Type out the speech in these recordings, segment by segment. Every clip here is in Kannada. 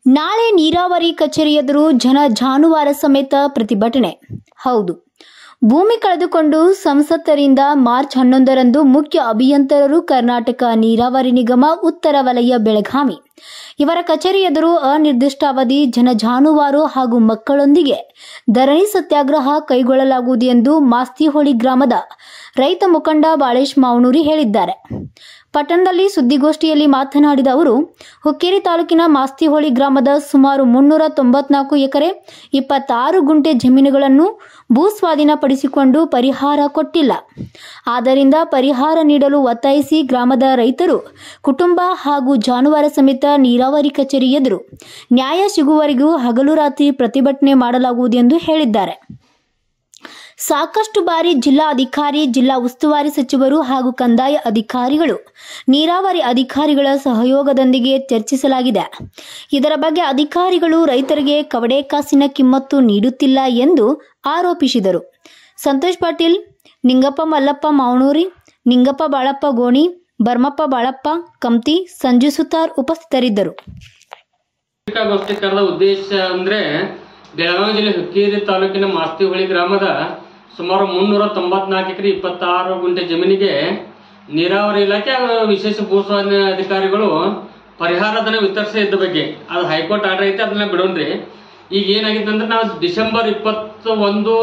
ನಾಳೆ ನೀರಾವರಿ ಕಚೇರಿ ಎದುರು ಜನ ಜಾನುವಾರು ಸಮೇತ ಪ್ರತಿಭಟನೆ. ಹೌದು, ಭೂಮಿ ಕಳೆದುಕೊಂಡು ಸಂಸತ್ತರಿಂದ ಮಾರ್ಚ್ 11ರಂದು ಮುಖ್ಯ ಅಭಿಯಂತರರು ಕರ್ನಾಟಕ ನೀರಾವರಿ ನಿಗಮ ಉತ್ತರ ವಲಯ ಬೆಳಗಾವಿ ಇವರ ಕಚೇರಿ ಎದುರು ಅನಿರ್ದಿಷ್ಟಾವಧಿ ಜನ ಜಾನುವಾರು ಹಾಗೂ ಮಕ್ಕಳೊಂದಿಗೆ ಧರಣಿ ಸತ್ಯಾಗ್ರಹ ಕೈಗೊಳ್ಳಲಾಗುವುದು ಎಂದು ಮಾಸ್ತಿಹೊಳಿ ಗ್ರಾಮದ ರೈತ ಮುಖಂಡ ಬಾಳೇಶ್ ಮಾವನೂರಿ ಹೇಳಿದ್ದಾರೆ. ಪಟ್ಟಣದಲ್ಲಿ ಸುದ್ದಿಗೋಷ್ಠಿಯಲ್ಲಿ ಮಾತನಾಡಿದ ಅವರು, ಹುಕ್ಕೇರಿ ತಾಲೂಕಿನ ಮಾಸ್ತಿಹೊಳಿ ಗ್ರಾಮದ ಸುಮಾರು 394 ಎಕರೆ 26 ಗುಂಟೆ ಜಮೀನುಗಳನ್ನು ಭೂಸ್ವಾಧೀನಪಡಿಸಿಕೊಂಡು ಪರಿಹಾರ ಕೊಟ್ಟಿಲ್ಲ. ಆದ್ದರಿಂದ ಪರಿಹಾರ ನೀಡಲು ಒತ್ತಾಯಿಸಿ ಗ್ರಾಮದ ರೈತರು ಕುಟುಂಬ ಹಾಗೂ ಜಾನುವಾರು ಸಮೇತ ನೀರಾವರಿ ಕಚೇರಿ ಎದುರು ನ್ಯಾಯ ಸಿಗುವವರೆಗೂ ಹಗಲು ರಾತ್ರಿ ಪ್ರತಿಭಟನೆ ಮಾಡಲಾಗುವುದು ಎಂದು ಹೇಳಿದ್ದಾರೆ. ಸಾಕಷ್ಟು ಬಾರಿ ಜಿಲ್ಲಾ ಅಧಿಕಾರಿ, ಜಿಲ್ಲಾ ಉಸ್ತುವಾರಿ ಸಚಿವರು ಹಾಗೂ ಕಂದಾಯ ಅಧಿಕಾರಿಗಳು, ನೀರಾವರಿ ಅಧಿಕಾರಿಗಳ ಸಹಯೋಗದೊಂದಿಗೆ ಚರ್ಚಿಸಲಾಗಿದೆ. ಇದರ ಬಗ್ಗೆ ಅಧಿಕಾರಿಗಳು ರೈತರಿಗೆ ಕವಡೆ ಕಾಸಿನ ಕಿಮ್ಮತ್ತು ನೀಡುತ್ತಿಲ್ಲ ಎಂದು ಆರೋಪಿಸಿದರು. ಸಂತೋಷ್ ಪಾಟೀಲ್, ನಿಂಗಪ್ಪ ಮಲ್ಲಪ್ಪ ಮಾವನೂರಿ, ನಿಂಗಪ್ಪ ಬಾಳಪ್ಪ ಗೋಣಿ, ಬರ್ಮಪ್ಪ ಬಾಳಪ್ಪ ಕಮ್ತಿ, ಸಂಜು ಸುತಾರ್ ಉಪಸ್ಥಿತರಿದ್ದರು. ಉದ್ದೇಶ ಅಂದ್ರೆ ಬೆಳಗಾವಿ ಜಿಲ್ಲೆ ಹುಕ್ಕೇರಿ ತಾಲೂಕಿನ ಮಾಸ್ತಿಹೊಳಿ ಗ್ರಾಮದ ಸುಮಾರು 394 ಎಕರೆ 26 ಗುಂಟೆ ಜಮೀನಿಗೆ ನೀರಾವರಿ ಇಲಾಖೆ ವಿಶೇಷ ಭೂಸ್ವಾಧೀನ ಅಧಿಕಾರಿಗಳು ಪರಿಹಾರಧನ ವಿತರಿಸಿದ ಬಗ್ಗೆ ಅದು ಹೈಕೋರ್ಟ್ ಆರ್ಡರ್ ಐತೆ, ಅದನ್ನ ಬಿಡೋಣ್ರಿ. ಈಗ ಏನಾಗಿದೆ ಅಂದ್ರೆ ನಾವು ಡಿಸೆಂಬರ್ 21,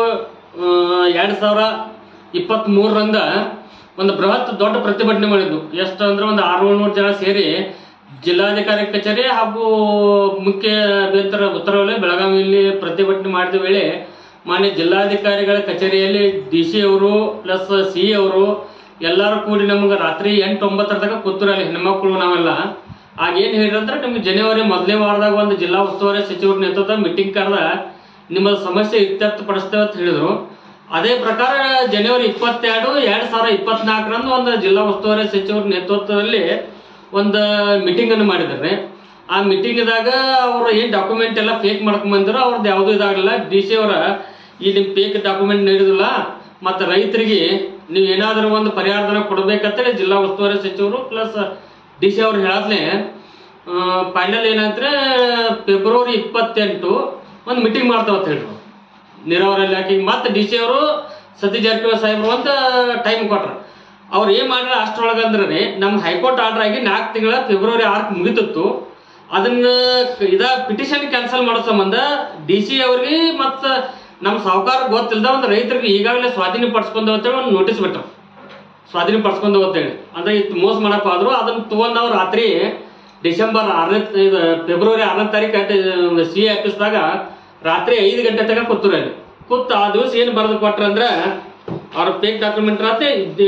2023ರಂದ ಒಂದು ಬೃಹತ್ ದೊಡ್ಡ ಪ್ರತಿಭಟನೆ ಮಾಡಿದ್ವು. ಎಷ್ಟು ಅಂದ್ರೆ ಒಂದು 600 ಜನ ಸೇರಿ ಜಿಲ್ಲಾಧಿಕಾರಿ ಕಚೇರಿ ಹಾಗೂ ಮುಖ್ಯ ಅಭಿಯಂತರ ಉತ್ತರ ವಲಯ ಬೆಳಗಾವಿಯಲ್ಲಿ ಪ್ರತಿಭಟನೆ ಮಾಡಿದ ವೇಳೆ ಮಾನ್ಯ ಜಿಲ್ಲಾಧಿಕಾರಿಗಳ ಕಚೇರಿಯಲ್ಲಿ DC ಅವರು ಪ್ಲಸ್ CE ಅವರು ಎಲ್ಲರೂ ಕೂಡಿ ನಮ್ಗೆ ರಾತ್ರಿ 8-9 ತನಕ ಕೂತರಲ್ಲಿ ಹೆಣ್ಮಕ್ಳು ನಾವೆಲ್ಲ. ಆಗೇನು ಹೇಳಿರಂದ್ರೆ ನಿಮ್ಗೆ ಜನವರಿ ಮೊದಲನೇ ವಾರದಾಗ ಒಂದು ಜಿಲ್ಲಾ ಉಸ್ತುವಾರಿ ಸಚಿವರ ನೇತೃತ್ವ ಮೀಟಿಂಗ್ ಕರೆದ ನಿಮ್ಮ ಸಮಸ್ಯೆ ಇತ್ಯರ್ಥಪಡಿಸ್ತೇವೆ ಅಂತ ಹೇಳಿದ್ರು. ಅದೇ ಪ್ರಕಾರ ಜನವರಿ 22, 2024ರಂದು ಒಂದು ಜಿಲ್ಲಾ ಉಸ್ತುವಾರಿ ಸಚಿವರ ನೇತೃತ್ವದಲ್ಲಿ ಒಂದು ಮೀಟಿಂಗ್ ಅನ್ನು ಮಾಡಿದ್ದಾರೆ. ಆ ಮೀಟಿಂಗ್ದಾಗ ಅವರು ಏನ್ ಡಾಕ್ಯುಮೆಂಟ್ ಎಲ್ಲ ಫೇಕ್ ಮಾಡ್ಕೊಂಡ್ ಬಂದಿರೋ ಅವ್ರದ್ದು ಯಾವ್ದು ಇದಾಗಲಿಲ್ಲ. DC ಅವರ ಈ ನಿಮ್ ಫೇಕ್ ಡಾಕ್ಯುಮೆಂಟ್ ನೀಡಿದಿಲ್ಲ, ಮತ್ತೆ ರೈತರಿಗೆ ನೀವು ಏನಾದರೂ ಒಂದು ಪರಿಹಾರಧನ ಕೊಡ್ಬೇಕಂತೇಳಿ ಜಿಲ್ಲಾ ಉಸ್ತುವಾರಿ ಸಚಿವರು ಪ್ಲಸ್ DC ಅವ್ರು ಹೇಳದ್ಲೆ ಫೈನಲ್ ಏನಂದ್ರೆ ಫೆಬ್ರವರಿ 28 ಒಂದು ಮೀಟಿಂಗ್ ಮಾಡ್ತಾವ ಅಂತ ಹೇಳಿದ್ರು ನೀರಾವರಿ ಇಲಾಖೆಗೆ. ಮತ್ತೆ DC ಅವರು ಸತೀಶ್ ಜಾರಕಿಹೊಳಿ ಸಾಹೇಬ್ರು ಅಂತ ಟೈಮ್ ಕೊಟ್ರು. ಅವ್ರು ಏನ್ ಮಾಡ್ರ ಅಷ್ಟರೊಳಗಂದ್ರೆ ನಮ್ ಹೈಕೋರ್ಟ್ ಆರ್ಡರ್ ಆಗಿ 4 ತಿಂಗಳ ಫೆಬ್ರವರಿ 6 ಮುಗಿತಿತ್ತು. ಅದನ್ನ ಪಿಟಿಷನ್ ಕ್ಯಾನ್ಸಲ್ ಮಾಡೋ ಸಂಬಂಧ DC ಅವ್ರಿಗೆ ಮತ್ತ ನಮ್ ಸಾಹುಕಾರ ಗೊತ್ತಿಲ್ದ ಒಂದು ರೈತರಿಗೆ ಈಗಾಗಲೇ ಸ್ವಾಧೀನ ಪಡಿಸ್ಕೊಂಡು ಅಂತೇಳಿ ಒಂದು ನೋಟಿಸ್ ಬಿಟ್ರು. ಸ್ವಾಧೀನ ಪಡಿಸ್ಕೊಂಡು ಅಂತೇಳಿ ಅಂದ್ರೆ ಇದು ಮೋಸ ಮಾಡಕ್ ಆದ್ರು. ಅದನ್ನ ತಗೊಂಡ್ ನಾವು ರಾತ್ರಿ ಫೆಬ್ರವರಿ 6ನೇ ತಾರೀಕು CA ಆಫೀಸ್ದಾಗ ರಾತ್ರಿ 5 ಗಂಟೆ ತನಕ ಕೂತ್ರು. ಅಲ್ಲಿ ಕೂತ್ ಆ ದಿವಸ ಏನ್ ಬರೆದು ಕೊಟ್ರ ಅಂದ್ರ ಅವ್ರ ಫೇಕ್ ಡಾಕ್ಯುಮೆಂಟ್ ರಾತ್ರಿ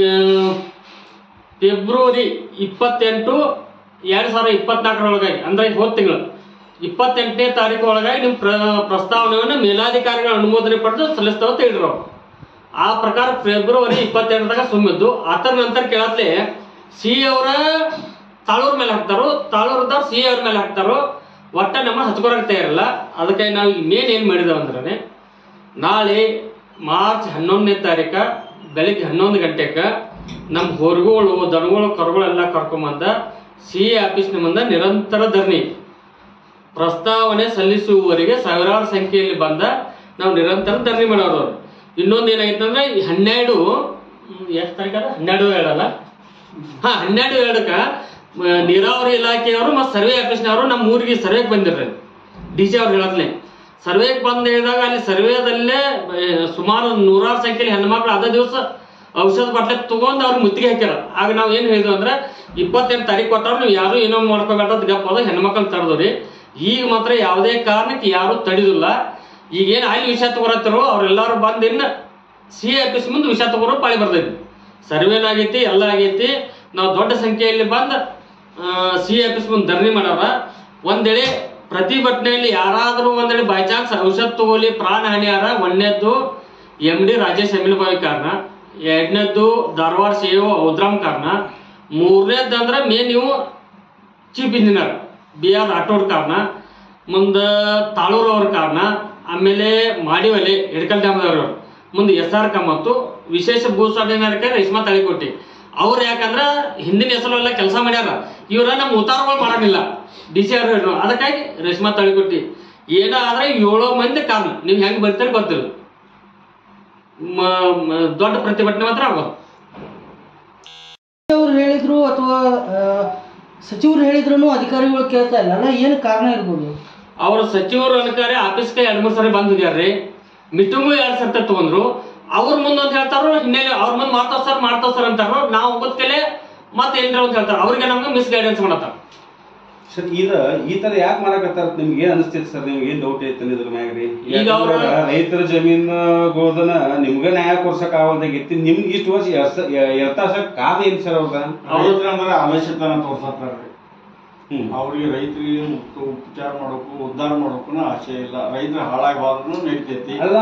ಫೆಬ್ರವರಿ 28, 2024 ಅಂದ್ರೆ ಹೋದ ತಿಂಗಳು 28ನೇ ತಾರೀಕು ಒಳಗಾಗಿ ನಿಮ್ ಪ್ರಸ್ತಾವನೆಯನ್ನು ಮೇಲಾಧಿಕಾರಿಗಳ ಅನುಮೋದನೆ ಪಡೆದು ಸಲ್ಲಿಸ್ತಾವ ಅಂತ ಹೇಳಿದ್ರು. ಆ ಪ್ರಕಾರ ಫೆಬ್ರವರಿ 22ದಾಗ ಸುಮ್ಮಿದ್ದು. ಅದರ ನಂತರ ಕೇಳತ್ಲೆ CA ಅವರ ತಾಳೂರ್ ಮೇಲೆ ಹಾಕ್ತಾರೋ, ತಾಳೂರ್ದವ್ರು CA ಅವ್ರ ಮೇಲೆ ಹಾಕ್ತಾರೋ, ಒಟ್ಟ ನಮ್ಮ ಹಚ್ಕೊಳಕ್ ತಯಾರಿಲ್ಲ. ಅದಕ್ಕೆ ನಾವು ಮೇನ್ ಏನ್ ಮಾಡಿದೇವ ಅಂದ್ರೆ ನಾಳೆ ಮಾರ್ಚ್ 11ನೇ ತಾರೀಕ ಬೆಳಿಗ್ಗೆ 11 ಗಂಟೆಗೆ ನಮ್ಮ ಹೊರಗಳು, ದನಗಳು, ಕರುಗಳೆಲ್ಲ ಕರ್ಕೊಂಬಂದ CA ಆಫೀಸ್ನ ಮುಂದೆ ನಿರಂತರ ಧರಣಿ ಪ್ರಸ್ತಾವನೆ ಸಲ್ಲಿಸುವವರೆಗೆ ಸಾವಿರಾರು ಸಂಖ್ಯೆಯಲ್ಲಿ ಬಂದ ನಾವು ನಿರಂತರ ಧರಣಿ ಮಾಡೋರು. ಇನ್ನೊಂದು ಏನಾಗಿತ್ತು ಅಂದ್ರೆ 12 ಎಷ್ಟು ತಾರೀಕ 12/2 12/2ಕ್ಕೆ ನೀರಾವರಿ ಇಲಾಖೆಯವರು ಮತ್ತು ಸರ್ವೆ ಆಫೀಸ್ನವರು ನಮ್ಮ ಊರಿಗೆ ಸರ್ವೆಗೆ ಬಂದಿರ್ರಿ. DC ಅವ್ರು ಹೇಳತ್ಲೆ ಸರ್ವೆಗೆ ಬಂದು ಹೇಳಿದಾಗ ಅಲ್ಲಿ ಸರ್ವೇದಲ್ಲೇ ಸುಮಾರು 100 ಸಂಖ್ಯೆಯಲ್ಲಿ ಹೆಣ್ಮಕ್ಳು ಅದೇ ದಿವಸ ಔಷಧ ಬಟ್ಟೆ ತಗೊಂಡು ಅವ್ರಿಗೆ ಮುತ್ತಿಗೆ ಹಾಕ್ಯಾರ. ಆಗ ನಾವು ಏನ್ ಹೇಳಿದ್ವಿ ಅಂದ್ರೆ 28 ತಾರೀಕು ಕೊಟ್ಟವ್ರು ನೀವು ಯಾರು ಏನೋ ಮಾಡ್ಕೋಬೇಡ ಗಪ್ಪ ಹೋದ ಹೆಣ್ಮಕ್ಳು ತಡೆದ್ರಿ. ಈಗ ಮಾತ್ರ ಯಾವುದೇ ಕಾರಣಕ್ಕೆ ಯಾರು ತಡಿದಿಲ್ಲ. ಈಗೇನು ಅಲ್ಲಿ ವಿಷಯ ತಗೋರತ್ತರೋ ಅವ್ರೆಲ್ಲಾರು ಬಂದು ಇನ್ನು CA ಆಫೀಸ್ ಮುಂದೆ ವಿಷಯ ತಗೋರೋ ಪಾಳಿ ಬರ್ತೈತಿ. ಸರ್ವೇನಾಗೈತಿ, ಎಲ್ಲ ಆಗೈತಿ. ನಾವು ದೊಡ್ಡ ಸಂಖ್ಯೆಯಲ್ಲಿ ಬಂದು CA ಆಫೀಸ್ ಮುಂದೆ ಧರಣಿ ಮಾಡವ್ರ. ಒಂದೇಳೆ ಪ್ರತಿಭಟನೆಯಲ್ಲಿ ಯಾರಾದರೂ ಒಂದೇಳೆ ಬೈ ಚಾನ್ಸ್ ಔಷಧ ತಗೋಲಿ ಪ್ರಾಣ ಹಾನಿಯಾರ. ಒಂದನೇದ್ದು MD ರಾಜೇಶ್ ಎಮ್ಮಿಲಬಾವಿ ಕಾರಣ, ಎರಡನೇದ್ದು ಧಾರವಾಡ CEO ಔದ್ರಾಮ್ ಕಾರಣ, ಮೂರನೇದ್ದು ಅಂದ್ರೆ ಮೇನ್ ನೀವು ಚೀಫ್ ಇಂಜಿನಿಯರ್ BR ರಾಠೋಡ್ ಕಾರಣ, ಮುಂದೆ ತಾಳೂರು ಅವ್ರ ಕಾರಣ, ಆಮೇಲೆ ಮಾಡಿವಲೆ ಎಡ್ಕಲ್ ಡ್ಯಾಮ್ದವ್ರು, ಮುಂದೆ SR ಕಾಮತ್ತು, ವಿಶೇಷ ಭೂಸ್ವಾಧೀನ ರೇಷ್ಮಾ ತಾಳಿಕೋಟಿ. ಅವ್ರು ಯಾಕಂದ್ರ ಹಿಂದಿನ ಹೆಸರೆಲ್ಲ ಕೆಲಸ ಮಾಡ್ಯಾರ, ಇವ್ರ ನಮ್ಮ ಉತ್ತಾರಗಳು ಮಾಡಂಗಿಲ್ಲ DC ಅವ್ರು ಹೇಳೋ. ಅದಕ್ಕಾಗಿ ರೇಷ್ಮಾ ತಾಳಿಕೊಟ್ಟಿ ಏನಾದ್ರೆ 7 ಮಂದಿ ಕಾರಣ. ನೀವು ಹೆಂಗ್ ಬರ್ತೀರಿ ಗೊತ್ತಿಲ್ಲ, ದೊಡ್ಡ ಪ್ರತಿಭಟನೆ ಮಾತ್ರ ಆಗೋದು. ಅವ್ರು ಹೇಳಿದ್ರು ಅಥವಾ ಸಚಿವರು ಹೇಳಿದ್ರು ಅಧಿಕಾರಿಗಳು ಕೇಳ್ತಾ ಇಲ್ಲ, ಏನು ಕಾರಣ ಇರ್ಬೋದು? ಅವ್ರ ಸಚಿವರು ಅಧಿಕಾರಿ ಆಫೀಸ್ಗೆ 2-3 ಸರಿ ಬಂದಿದ್ಯಾರ್ರಿ, ಮೀಟಿಂಗು 2 ಸರ್ತಿ ತಗೊಂಡ್ರು. ಅವ್ರ ಮುಂದೆ ಅಂತ ಹೇಳ್ತಾರೋ, ಹಿನ್ನೆಲೆ ಅವ್ರ ಮುಂದೆ ಮಾಡ್ತಾವ್ ಸರ್ ಅಂತಾರೋ, ನಾವು ಗೊತ್ತಲೇ ಮತ್ತೆ ಏನ್ರ ಅಂತ ಹೇಳ್ತಾರ. ಅವ್ರಿಗೆ ನಮ್ಗೆ ಮಿಸ್ ಗೈಡೆನ್ಸ್ ಮಾಡತ್ತಾರ. ಸರ್ ಈ ತರ ಯಾಕೆ ಮಾಡಕತ್ತಾರ? ನಿಮ್ಗೆ ಏನ್ ಅನಿಸ್ತೈತಿ ಸರ್? ನಿಮ್ಗೆ ಏನ್ ಡೌಟ್ ಐತೆ ಇದ್ರ ಮ್ಯಾಗ್ರಿ? ಈಗ ರೈತರ ಜಮೀನುಗೋದನ ನಿಮ್ಗ ನ್ಯಾಯ ಕೊಡ್ಸಕ್ ಆಗಲ್ದಾಗಿತ್ತು, ನಿಮ್ಗೆ ಇಷ್ಟು ವರ್ಷ ಎರ್ತಾಸಕ್ ಕಾರಣ ಏನ್ ಸರ್? ರೈತರ ಅಂದ್ರೆ ಆಲಸ್ಯತನ ತೋರ್ಸತ್ತಾರ್ರಿ. ಅವ್ರಿಗೆ ರೈತರಿಗೆ ಉಪಚಾರ ಮಾಡೋಕು ಉದ್ಧಾರ ಮಾಡೋಕು ಆಸೆ ಇಲ್ಲ. ರೈತರ ಹಾಳಾಗಬಾರ್ದು ನಡೀತೈತಿ. ಅಲ್ಲ,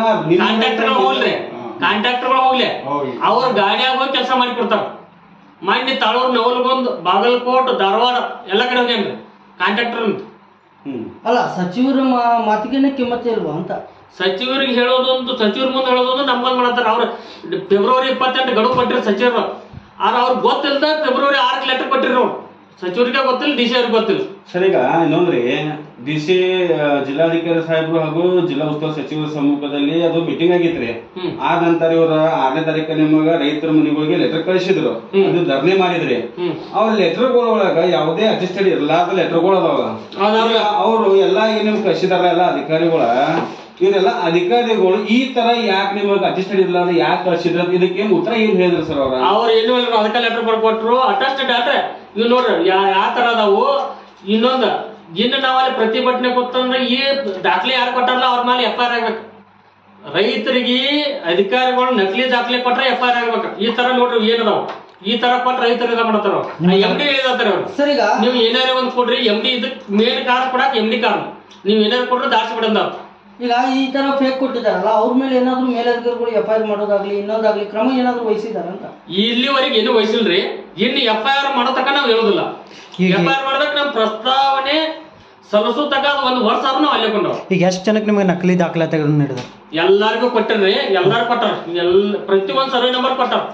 ಕಾಂಟ್ರಾಕ್ಟರ್ಗಳು ಹೋಗ್ಲಿ, ಅವ್ರ ಗಾಡಿಯಾಗ ಹೋಗಿ ಕೆಲಸ ಮಾಡಿ ಕೊಡ್ತಾರ. ಮೊನ್ನೆ ತಾಳೂರು, ನವಲಗುಂದ್, ಬಾಗಲಕೋಟ್, ಧಾರವಾಡ ಎಲ್ಲ ಕಡೆ ಹೋಗ್ಯಾನ್ರಿ ಕಾಂಟ್ರಾಕ್ಟರ್ ಅಂತ. ಅಲ್ಲ, ಸಚಿವರ ಮಾತಿಗೆನೆ ಕಿಮ್ಮತ್ತೆ ಇಲ್ವಾ ಅಂತ ಸಚಿವರಿಗೆ ಹೇಳೋದೊಂದು, ಸಚಿವರ ಮುಂದೆ ಹೇಳೋದೊಂದು ನಮ್ಮಲ್ಲಿ ಮಾಡತ್ತಾರ. ಅವ್ರು ಫೆಬ್ರವರಿ 28 ಗಡುವು ಕೊಟ್ಟಿರಿ ಸಚಿವರು. ಆದ್ರೆ ಅವ್ರಿಗೆ ಗೊತ್ತಿಲ್ಲದ ಫೆಬ್ರವರಿ 6 ಲೆಟರ್ ಕೊಟ್ಟಿರಿ. ಅವ್ರು ಸಚಿವರಿಗೆ ಗೊತ್ತಿಲ್ಲ, DC ಅವ್ರಿಗೆ ಗೊತ್ತಿಲ್ಲ. ಸರ್, ಈಗ ಇನ್ನೊಂದ್ರಿ, DC ಜಿಲ್ಲಾಧಿಕಾರಿ ಸಾಹೇಬ್ರು ಹಾಗೂ ಜಿಲ್ಲಾ ಉಸ್ತುವಾರಿ ಸಚಿವರ ಸಮ್ಮುಖದಲ್ಲಿ ಅದು ಮೀಟಿಂಗ್ ಆಗಿತ್ರಿ. ಆ ನಂತರ ಇವ್ರ 6ನೇ ತಾರೀಕು ನಿಮಗ ರೈತರ ಮನೆಗಳಿಗೆ ಲೆಟರ್ ಕಳಿಸಿದ್ರು, ಅದು ಧರಣಿ ಮಾಡಿದ್ರಿ. ಅವ್ರ ಲೆಟರ್ಗಳೊಳಗ ಯಾವುದೇ ಅಡ್ಜಸ್ಟೆಡ್ ಇರ್ಲಾರ್ದ ಲೆಟರ್ಗಳು ಅದಾವ. ಅವರು ಎಲ್ಲಾ ನಿಮ್ಗೆ ಕಳಿಸಿದಾರ ಎಲ್ಲ ಅಧಿಕಾರಿಗಳ. ಇವರೆಲ್ಲ ಅಧಿಕಾರಿಗಳು ಈ ತರ ಯಾಕೆ ನಿಮಗೆ ಅಡ್ಜಸ್ಟೆಡ್ ಇರ್ಲಾರ್ದ ಯಾಕೆ ಕಳಿಸಿದ್ರ? ಇದಕ್ಕೆ ಉತ್ತರ ಏನ್ ಹೇಳಿದ್ರು ಸರ್ ಅವ್ರ? ಅವ್ರು ಏನು ಹೇಳಿದ್ರು, ಅದಕ್ಕೆ ಲೆಟರ್ ಬರ್ಕೊಟ್ರು. ಅಟೆಸ್ಟೆಡ್ ಆದ್ರೆ ಇವ್ ನೋಡ್ರಿ ಯಾವ ತರ ಅದಾವು. ಇನ್ನೊಂದು, ಇನ್ನು ನಾವಲ್ಲಿ ಪ್ರತಿಭಟನೆ ಗೊತ್ತಂದ್ರೆ ಈ ದಾಖಲೆ ಯಾರು ಕೊಟ್ಟಾರಲ್ಲ ಅವ್ರ ಮೇಲೆ FIR ಆಗ್ಬೇಕು. ರೈತರಿಗೆ ಅಧಿಕಾರಿಗಳು ನಕಲಿ ದಾಖಲೆ ಕೊಟ್ರೆ FIR ಆಗ್ಬೇಕು. ಈ ತರ ನೋಡ್ರಿ ಏನದಾವ, ಈ ತರ ಕೊಟ್ರೆ ರೈತರು ಮಾಡ್ತಾರ. MD ಹೇಳಿದಾರೆ ಅವ್ರು, ನೀವು ಏನಾರ ಒಂದ್ ಕೊಡ್ರಿ MD. ಇದಕ್ ಮೇನ್ ಕಾರಣ ಕೊಡಕ್ MD ಕಾರಣ. ನೀವ್ ಏನಾರು ಕೊಡ್ರೆ ದಾಡ್ಸಿ ಬಿಡಂದ. ಈಗ ಈ ತರ ಫೇಕ್ ಕೊಟ್ಟಿದಾರಲ್ಲ, ಅವ್ರ ಮೇಲೆ ಏನಾದ್ರು ಮೇಲಧಿಕಾರಿಗಳು FIR ಮಾಡೋದಾಗ್ಲಿ ಇನ್ನೊಂದಾಗ್ಲಿ ಕ್ರಮ ಏನಾದ್ರು ವಹಿಸಿದಾರಂತ? ಇಲ್ಲಿವರೆಗೆ ಏನು ವಹಿಸಿಲ್ರಿ. ಇನ್ನು FIR ಮಾಡೋ ತಕ ನಾವ್ ಹೇಳುದಿಲ್ಲ. FIR ಮಾಡ್ಬೇಕು ನಮ್ ಪ್ರಸ್ತಾವನೆ ಸಲ್ಲಿಸೋ ತಕ ಅದು 1 ವರ್ಷ ಆದ್ರೂ ನಾವು ಅಲ್ಲೇ ಕೊಂಡವ್. ಈಗ ಎಷ್ಟು ಜನಕ್ಕೆ ನಿಮಗೆ ನಕಲಿ ದಾಖಲಾತಿಗಳನ್ನು ನೀಡಿದ್ರು? ಎಲ್ಲಾರ್ಗು ಕೊಟ್ಟರ್ರಿ, ಎಲ್ಲಾರು ಕೊಟ್ಟಾರ. ಪ್ರತಿಯೊಂದ್ ಸರ್ವೆ ನಂಬರ್ ಕೊಟ್ಟಾರ.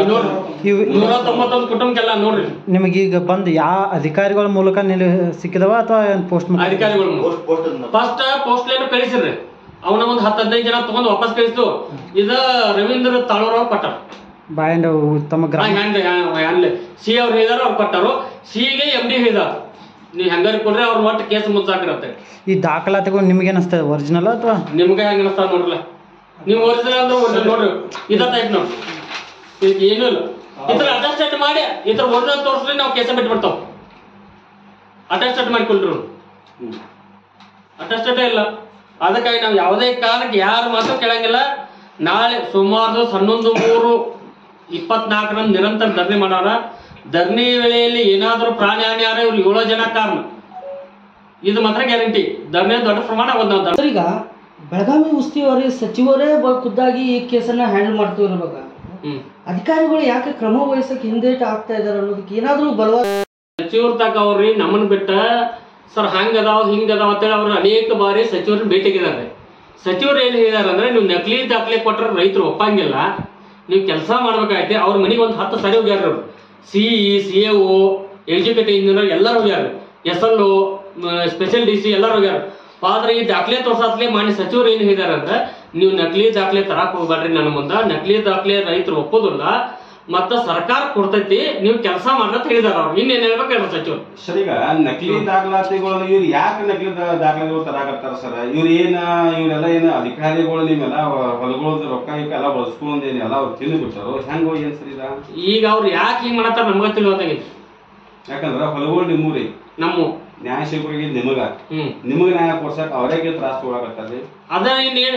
191 ಕುಟುಂಬಕ್ಕೆಲ್ಲ ನೋಡ್ರಿ. ನಿಮಗೆ ಈಗ ಬಂದು ಯಾವ ಅಧಿಕಾರಿಗಳ ಮೂಲಕ ಸಿಕ್ಕಿದವ ಅಥವಾ ಪೋಸ್ಟ್ ಅಧಿಕಾರಿಗಳು? ಫಸ್ಟ್ ಪೋಸ್ಟ್ ಲೈನ್ ಕಳಿಸಿರ್ರಿ. ಅವನ ಒಂದ್ 10-15 ಜನ ತಗೊಂಡ್ ವಾಪಸ್ ಕಳಿಸ್ತು. ಇದ ರವೀಂದ್ರ ತಾಳೂರ್ ಅವ್ರು ಕೊಟ್ಟಾರ. ಬಾಯಂಡ ತಮ್ಮ ಗ್ರಾಮ ಸಿ ಅವ್ರು ಹೇಳಿದಾರ, ಅವ್ರು ಕೊಟ್ಟಾರು. ಸಿಗೆ MD ಹೇಳಿದಾರ, ನೀವ್ ಹೆಂಗಾರಿ ಕೊಡ್ರಿ ಅವ್ರ ಒಟ್ಟು ಕೇಸ್ ಮುಚ್ಚಾಕಿರತ್ತೆ. ಈ ದಾಖಲಾತಿಗಳು ನಿಮ್ಗೆ ಅನಿಸ್ತದೆ ಒರಿಜಿನಲ್ ಅಥವಾ ನಿಮ್ಗೆ ಹೆಂಗ ಅನಿಸ್ತಾವ ನೋಡ್ರಲ್ಲ? ನೀವು ಒರಿಜಿನಲ್ ಅಂದ್ರೆ ನೋಡ್ರಿ, ಇದ ಟೈಪ್ ನೋಡ್ರಿ, ಇದಕ್ಕೆ ಏನೂ ಇಲ್ಲ. ಇದ್ರ ಅಟೆಸ್ಟೆಡ್ ಮಾಡಿ ಇದ್ರ ಒರಿಜಿನಲ್ ತೋರಿಸ್ರಿ, ನಾವು ಕೇಸ ಬಿಟ್ಬಿಡ್ತಾವ. ಅಟೆಸ್ಟೆಡ್ ಮಾಡಿಕೊಳ್ರಿ, ಅಟೆಸ್ಟೆಡೇ ಇಲ್ಲ. ಅದಕ್ಕಾಗಿ ನಾವು ಯಾವುದೇ ಕಾರಣಕ್ಕೆ ಯಾರ ಮಾತು ಕೇಳಂಗಿಲ್ಲ. ನಾಳೆ ಸುಮಾರು 11/3/24 ನಿರಂತರ ಧರಣಿ ಮಾಡೋರ. ಧರಣಿ ವೇಳೆಯಲ್ಲಿ ಏನಾದರೂ ಪ್ರಾಣಿ ಹಾನಿ ಆದ್ರೆ ಇವ್ರು 7 ಜನ ಕಾರಣ. ಇದು ಮಾತ್ರ ಗ್ಯಾರಂಟಿ. ಧರಣಿ ದೊಡ್ಡ ಪ್ರಮಾಣ ಆಗೋದು. ಈಗ ಬೆಳಗಾವಿ ಉಸ್ತುವಾರಿ ಸಚಿವರೇ ಖುದ್ದಾಗಿ ಈ ಕೇಸನ್ನ ಹ್ಯಾಂಡಲ್ ಮಾಡ್ತಿರ್ಬೇಕು. ಅಧಿಕಾರಿಗಳು ಯಾಕೆ ಕ್ರಮ ವಹಿಸಕ್ಕೆ ಹಿಂದೇಟು ಆಗ್ತಾ ಇದಾರೆ ಅನ್ನೋದಕ್ಕೆ ಏನಾದ್ರೂ ಬಲವಾದ ಸಚಿವರು ತಕ ಅವ್ರಿ ನಮ್ಮನ್ ಬಿಟ್ಟ ಸರ್ ಹಂಗದಾವ್ ಹಿಂಗದಾವ್ ಅಂತೇಳಿ ಅವ್ರು ಅನೇಕ ಬಾರಿ ಸಚಿವರನ್ನ ಭೇಟಿಗಿದ್ದಾರೆ. ಸಚಿವರು ಏನ್ ಹೇಳಿದಾರೆ ಅಂದ್ರೆ, ನೀವು ನಕಲಿ ದಾಖಲೆ ಕೊಟ್ರೆ ರೈತರು ಒಪ್ಪಂಗಿಲ್ಲ, ನೀವು ಕೆಲಸ ಮಾಡ್ಬೇಕಾಯ್ತೆ. ಅವ್ರ ಮನೆಗೆ ಒಂದು 10 ಸರಿ ಹೋಗ್ಯಾರ. ಅವ್ರು CE, CAO, ಎಕ್ಸಿಕ್ಯೂಟಿವ್ ಇಂಜಿನಿಯರ್ ಎಲ್ಲರೂ ಹೋಗ್ಯಾರ. SLO, ಸ್ಪೆಷಲ್ DC ಎಲ್ಲರೂ ಹೋಗ್ಯಾರ. ಆದ್ರೆ ಈ ದಾಖಲೆ ತೋರ್ಸಾತ್ಲೆ ಮಾನ್ಯ ಸಚಿವರು ಏನ್ ಹೇಳಿದಾರೆ ಅಂದ್ರೆ, ನೀವು ನಕಲಿ ದಾಖಲೆ ತರಾಕ್ ಹೋಗ್ಬೇಡ್ರಿ. ನನ್ನ ಮುಂದ ನಕಲಿ ದಾಖಲೆ ರೈತರು ಒಪ್ಪೋದಿಲ್ಲ, ಮತ್ತ ಸರ್ಕಾರ ಕೊಡ್ತೈತಿ, ನೀವು ಕೆಲಸ ಮಾಡ್ಲಂತ ಹೇಳಿದಾರ. ಅವ್ರು ಇನ್ನೇನ್ ಹೇಳ್ಬೇಕು ಹೇಳ ಸಚಿವರು? ಸರ್, ಈಗ ನಕಲಿ ದಾಖಲಾತಿಗಳು ಇವ್ರು ಯಾಕೆ ನಕಲಿ ದಾಖಲೆಗಳು ತರಾಕತ್ತಾರ ಸರ್? ಇವರೆಲ್ಲ ಏನ ಅಧಿಕಾರಿಗಳು ನಿಮ್ಮೆಲ್ಲ ಹೊಲಗಳ ರೊಕ್ಕ ಎಲ್ಲ ಬಳಸ್ಕೊಂಡ್ ಏನೆಲ್ಲ ಅವ್ರು ತಿಂದು ಬಿಟ್ಟಾರು, ಹೆಂಗ ಏನ್ ಸರ್ ಇದ? ಈಗ ಅವ್ರು ಯಾಕೆ ಹಿಂಗ್ ಮಾಡತ್ತಾರ ನಮ್ಗ ತಿಳಿಯೋದಾಗೈತಿ. ಯಾಕಂದ್ರ ಹೊಲಗಳು ನಿಮ್ಮೂರಿ, ನಮ್ಮ ನ್ಯಾಯ ಸಿಗೋರಿಗೆ ನಿಮಗ ನ್ಯಾಯ ಕೊಡ್ಸಕ್ ಅವ್ರಿಗೆ ತ್ರಾಸ ತಗೊಳಕತ್ತಾರ್ರಿ. ಅದ ಇನ್ನೇನ್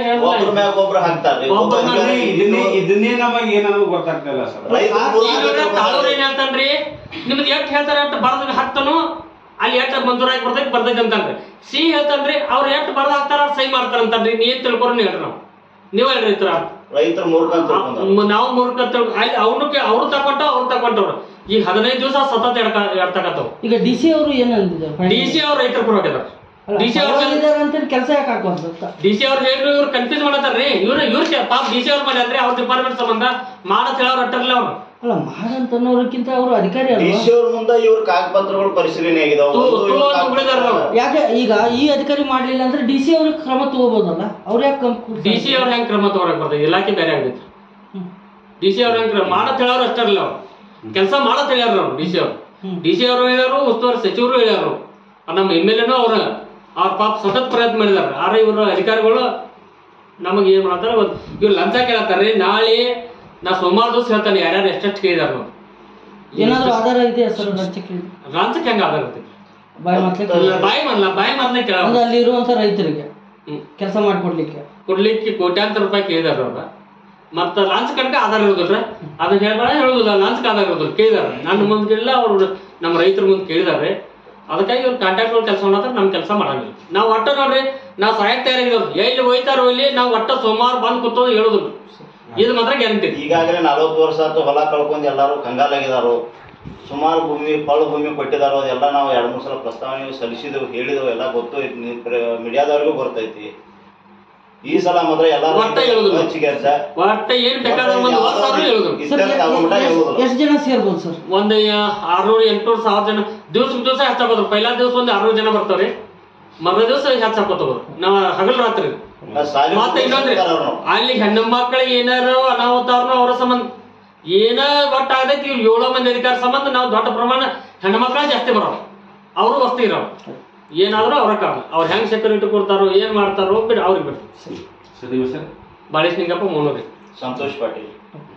ಇದನ್ನೇ ನಮಗ್ ಏನನ್ನೋದು ಗೊತ್ತಾಗ್ತಾ ಇಲ್ಲ ಸರ್. ತಾಳೂರ್ ಏನ್ ಹೇಳ್ತಾನ್ರಿ, ನಿಮ್ದು ಎಷ್ಟ್ ಹೇಳ್ತಾರ ಅಷ್ಟ್ ಬರ್ದ ಹಾಕ್ತಾನು, ಅಲ್ಲಿ ಎಷ್ಟ್ ಮಂಜೂರಾಗಿ ಬರ್ತೈತಿ ಅಂತನ್ರಿ. ಸಿ ಹೇಳ್ತಾನ್ರಿ, ಅವ್ರು ಎಷ್ಟ್ ಬರ್ದ ಹಾಕ್ತಾರ ಸಹಿ ಮಾಡ್ತಾರ ಅಂತನ್ರಿ. ನೀನ್ ತಿಳ್ಕೊರಿ ಹೇಳ್ರಿ, ನೀವ್ ಹೇಳ್ರಿ ರೈತರ ನಾವು ಮೂರ್ಖ ಅಲ್ಲಿ ಅವ್ರು ತಗೊಂಡವ್ರು. ಈಗ 15 ದಿವಸ ಸತತ ಎಡ್ತಕತ್ತವ್. ಈಗ DC ಅವರು ಏನ್ ಅಂದಿದ್ದಾರೆ? DC ಅವ್ರು ರೈತರ ಪರವಾಗಿದ್ದಾರೆ. DC ಅವ್ರು ಕೆಲಸ ಯಾಕೆ ಹಾಕುವಂತ DC ಅವ್ರು ಹೇಳಿ ಇವ್ರು ಕನ್ಫ್ಯೂಸ್ ಮಾಡತ್ತಾರ್ರಿ. ಇವ್ರ ಪಾಪ DC ಅವ್ರ ಮೇಲೆ ಅಂದ್ರೆ ಅವ್ರ ಡಿಪಾರ್ಟ್ಮೆಂಟ್ ಸಂಬಂಧ ಮಾಡತ್ ಹೇಳೋರು ಅಟ್ಟರ್ಲಿ ಅವ್ರು. ಅಲ್ಲ ಮಾಡಂತನ್ನೋರಕ್ಕಿಂತ ಅವರು ಅಧಿಕಾರಿ ಅಲ್ವಾ? ಡಿಸಿ ಅವ್ರ ಮುಂದೆ ಇವ್ರ ಕಾಗಪತ್ರಗಳು ಪರಿಶೀಲನೆ ಯಾಕೆ ಈಗ ಈ ಅಧಿಕಾರಿ ಮಾಡ್ಲಿಲ್ಲ ಅಂದ್ರೆ ಡಿಸಿ ಅವ್ರಿಗೆ ಕ್ರಮ ತಗೋಬಹುದಲ್ಲ? ಅವ್ರ ಯಾಕೆ ಡಿಸಿ ಅವ್ರ ಹೆಂಗ್ ಕ್ರಮ ತಗೋರಕ್ ಬರ್ತದೆ? ಇಲಾಖೆ ಬೇರೆ ಆಗೈತಿ. ಡಿಸಿ ಅವ್ರ ಹೆಂಗ್ ಮಾಡತ್ ಹೇಳೋರು ಅಷ್ಟೇ ಅಲ್ಲ, ಅವ್ರು ಕೆಲಸ ಮಾಡತ್ ಹೇಳ್ಯಾರ ಅವ್ರು. ಡಿಸಿ ಅವರು ಹೇಳ್ಯಾರು, ಉಸ್ತುವಾರಿ ಸಚಿವರು ಹೇಳ್ಯಾರು, ನಮ್ಮ MLA ಅವ್ರ ಪಾಪ ಸತತ್ ಪ್ರಯತ್ನ ಮಾಡಿದಾರ. ಆದ್ರೆ ಇವ್ರ ಅಧಿಕಾರಿಗಳು ನಮಗೆ ಏನ್ ಮಾಡ್ತಾರ, ಇವ್ರು ಲಂಚ ಕೇಳತ್ತಾರ್ರಿ. ನಾಳೆ ನಾ ಸೋಮವಾರ ದಿವಸ ಹೇಳ್ತಾನೆ ಯಾರ್ಯಾರು ಎಷ್ಟೆಷ್ಟು ಕೇಳಿದಾರ. ಏನಾದ್ರು ಆಧಾರ ಇದೆಯಾ ಸರ್ ಲಂಚಕ್ಕೆ ಹೆಂಗ ಆಧಾರ ಇರ್ತೈತಿ? ಬಾಯಿ ಮಾತನ್ನ ಕೇಳ ಅಲ್ಲಿ ಇರುವಂತ ರೈತರಿಗೆ ಕೆಲಸ ಕೊಡ್ಲಿಕ್ಕೆ ಕೋಟ್ಯಾಂತರ ರೂಪಾಯಿ ಕೇಳಿದಾರ ಅವ್ರ. ಮತ್ತ ಲಾಂಚ್ ಕಣಕ ಆಧಾರ ಇರೋದಿಲ್ರ, ಅದನ್ನ ಹೇಳುದಿಲ್ಲ. ಲಾಂಚ್ಗೆ ಆಧಾರ ಇರೋದಿಲ್ಲ, ಕೇಳಿದಾರ. ನನ್ನ ಮುಂದೆ ಕೇಳಿಲ್ಲ, ಅವ್ರು ನಮ್ಮ ರೈತರ ಮುಂದೆ ಕೇಳಿದಾರೆ. ಅದಕ್ಕಾಗಿ ಇವ್ರು ಕಾಂಟ್ರಾಕ್ಟ್ ಕೆಲಸ ಮಾಡತ್ತಾರ, ನಮ್ ಕೆಲಸ ಮಾಡಂಗಿಲ್ಲ. ನಾವು ಒಟ್ಟ ನೋಡ್ರಿ, ನಾವು ಸಹಾಯಕ ತಯಾರಾಗಿದ್ರು, ಎಲ್ಲಿ ಹೋಯ್ತಾರೋ ಇಲ್ಲಿ ನಾವು ಒಟ್ಟ ಸೋಮವಾರ ಬಂದ್ ಕೂತೋದು ಹೇಳುದಿಲ್ಲ. ಇದು ಮಾತ್ರ ಗ್ಯಾರಂಟಿ. ಈಗಾಗಲೇ 40 ವರ್ಷ ಆಯ್ತು ಹೊಲ ಕಳ್ಕೊಂಡು ಎಲ್ಲಾರು ಕಂಗಾಲಾಗಿದಾರು. ಸುಮಾರು ಪಾಳು ಭೂಮಿ ಕೊಟ್ಟಿದಾರೋ, ಅದೆಲ್ಲ ನಾವು 2-3 ಸಲ ಪ್ರಸ್ತಾವನೆ ಸಲ್ಲಿಸಿದೆವು, ಹೇಳಿದೆವು, ಎಲ್ಲ ಗೊತ್ತು, ಮೀಡಿಯಾದವ್ರಿಗೂ ಗೊತ್ತೈತಿ. ಈ ಸಲ ಮಾತ್ರ ಎಲ್ಲ ಎಷ್ಟು ಜನ ಸೇರ್ಬೋದು ಸರ್? ಒಂದು 600-800 ಜನ ದಿವಸ ಹೆಚ್ಚಾಕೋದ್ರು. ಪೈಲಾ ದಿವಸ ಒಂದು 600 ಜನ ಬರ್ತಾವ್ರಿ, ಮರ ದಿವಸ ಹೆಚ್ಚಾಕೋತವ್ರು. ನಾವ್ ಹಗಲ್ ರಾತ್ರಿ. ಮತ್ತೆ ಇನ್ನೊಂದ್ರಿ, ಅಲ್ಲಿ ಹೆಣ್ಣು ಮಕ್ಕಳಿಗೆ ಏನಾರು ಅನಾಹುತಾರ್ನೋ ಅವರ ಸಂಬಂಧ ಏನ ಒಟ್ಟಾಗೈತಿ. 7 ಮಂದಿ ಅಧಿಕಾರ ಸಂಬಂಧ ನಾವು ದೊಡ್ಡ ಪ್ರಮಾಣ ಹೆಣ್ಣು ಮಕ್ಕಳ ಜಾಸ್ತಿ ಬರೋರು, ಅವರು ವಸ್ತಿ ಇರೋರು. ಏನಾದ್ರು ಅವ್ರ ಕಾರಣ, ಅವ್ರು ಹೆಂಗ್ ಸೆಕ್ಯೂರಿಟಿ ಕೊಡ್ತಾರೋ ಏನ್ ಮಾಡ್ತಾರೋ ಬಿಡಿ, ಅವ್ರಿಗೆ ಬಿಡ್ತಾರೆ. ಸರ್ ಬಾಳೇಶ್ ನಿಂಗಪ್ಪ, ಮೋನೂರಿ, ಸಂತೋಷ್ ಪಾಟೀಲ್.